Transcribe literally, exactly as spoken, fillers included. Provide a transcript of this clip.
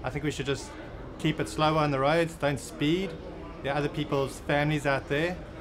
I think we should just keep it slower on the roads, don't speed. There are other people's families out there.